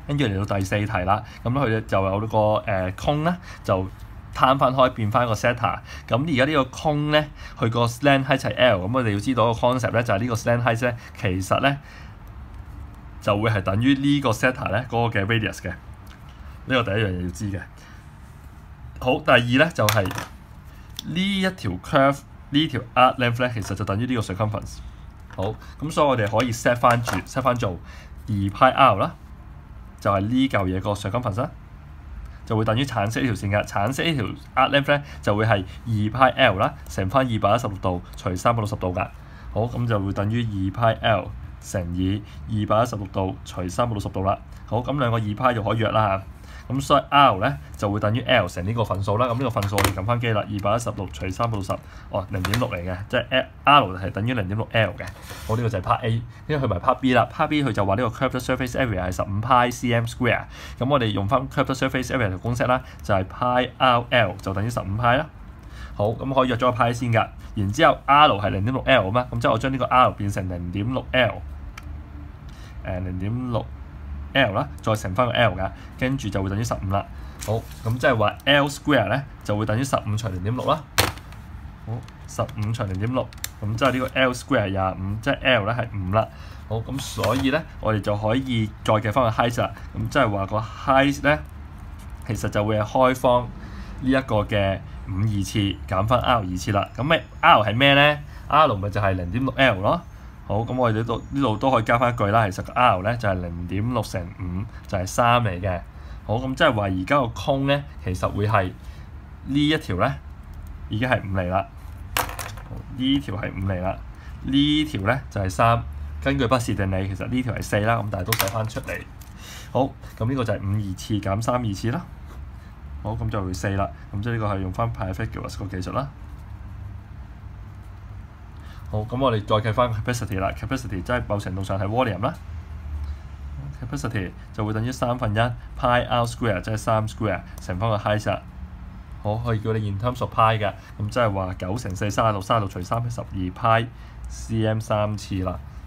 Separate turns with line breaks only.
跟住嚟到第4題啦，咁佢就有個空咧就攤翻開變翻個 setter。咁而家呢個空咧，佢個 slant height 係 L， 咁我哋要知道個 concept 咧就係呢個 slant height 咧，其實咧就會係等於呢個 setter 咧嗰個嘅 radius 嘅。呢個第一樣嘢要知嘅。好，第二咧就係呢一條 curve 呢條 arc length 咧，其實就等於呢個 circumference。好，咁所以我哋可以 set 翻做2πr 啦，就係呢嚿嘢個 circumference 啦，就會等於橙色呢條線嘅。橙色呢條 arc length 咧就會係2πl 啦，乘翻216度除360度㗎。好，咁就會等於2πl乘以216度除360度啦。好，咁兩個2π就可以約啦嚇。咁所以 R 咧就會等於 L 乘呢個份數啦。咁呢個份數我哋撳翻機啦，216除360，哦0.6嚟嘅，即係 R 係等於0.6 L 嘅。好，呢個就係 Part A， 跟住去埋 Part B 啦。Part B 佢就話呢個 curved surface area 係15π cm square。咁我哋用翻 curved surface area 條公式啦，就係 π RL 就等於15π啦。好，咁可以約咗個 π 先㗎。然之後 R 係0.6 L 啊嘛，咁即係我將呢個 R 變成0.6 L， 0.6 L 啦，再乘翻個 L 㗎，跟住就會等於15啦。好，咁即係話 L square 咧就會等於15除0.6啦。好，15除0.6，咁即係呢個 L square 係25，即係 L 咧係5啦。好，咁所以咧我哋就可以再計翻個 height 啦。咁即係話個 height 咧其實就會係開方呢一個嘅5二次減翻 R 二次啦。咁咪 R 係咩咧 ？R 咪就係0.6 L 咯。好，咁我哋呢度都可以加翻一句啦。其實個 R 咧就係0.6乘5，就係3嚟嘅。好，咁即係話而家個空咧，其實會係呢一條咧已經係5嚟啦。呢條係5嚟啦，呢條咧就係3。根據畢氏定理，其實呢條係4啦。咁但係都寫翻出嚟。好，咁呢個就係5二次減3二次啦。好，咁就會4啦。咁即係呢個係用翻 Pythagoras 個技術啦。好，咁我哋再計翻 capacity 啦。capacity 即係某程度上係 volume 啦。capacity 就會等於1/3 π r square， 即係3 square 乘翻個 height 啦。好，可以叫你 in terms of π嘅，咁即係話9乘4 36，36除3係12π cm 3次啦。